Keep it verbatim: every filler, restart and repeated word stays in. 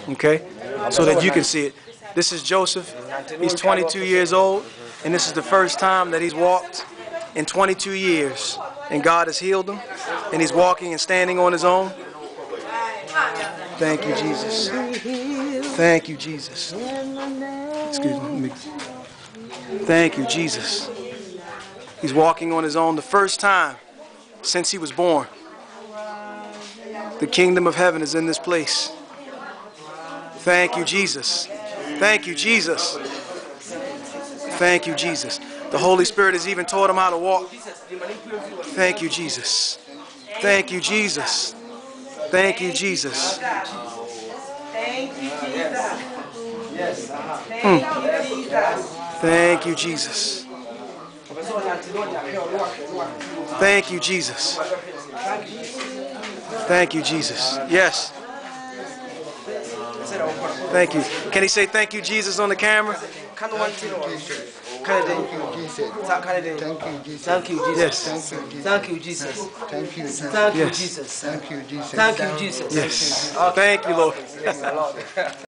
Okay? So that you can see it. This is Joseph. He's twenty-two years old, and this is the first time that he's walked in twenty-two years. And God has healed him, and he's walking and standing on his own. Thank you, Jesus. Thank you, Jesus. Excuse me. Thank you, Jesus. He's walking on his own the first time since he was born. The kingdom of heaven is in this place. Thank you, Jesus. Thank you, Jesus. Thank you, Jesus. The Holy Spirit has even taught him how to walk. Thank you, Jesus. Thank you, Jesus. Thank you, Jesus. Mm. Thank you, Jesus. Thank you, Jesus. Thank you, Jesus. Yes. Thank you. Can he say thank you, Jesus, on the camera? Thank you, Jesus. Thank you, Jesus. Thank you, Jesus. Thank you, Jesus. Thank you, Jesus. Thank you, Jesus. Thank you, Jesus. Thank you, Jesus. Yes. Thank you, Lord.